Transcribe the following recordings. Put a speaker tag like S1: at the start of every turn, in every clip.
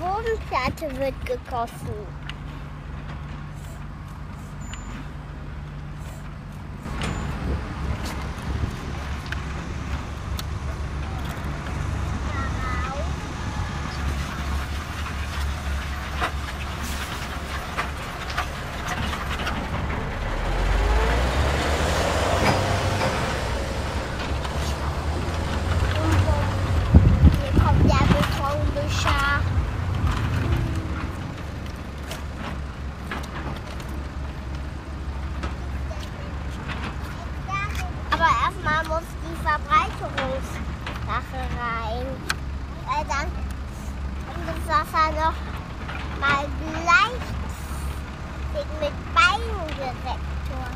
S1: Bodenplatte wird gegossen. Hier kommt der Betonmischer. Aber erstmal muss die Verbreiterungssache rein. Weil dann kommt das Wasser noch mal gleich mit Beindirektor.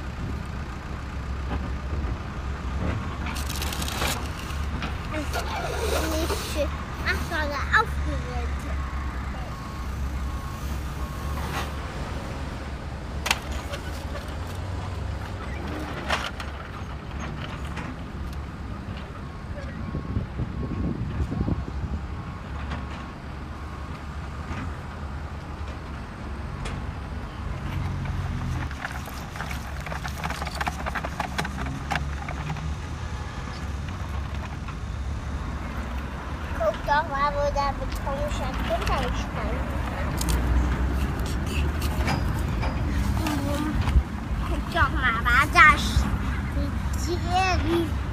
S1: Nicht schön. Ach, sondern aufgerührt. Guck doch mal, wo der Betonmischer drunter gestanden hat. Guck doch mal, war das die Serie.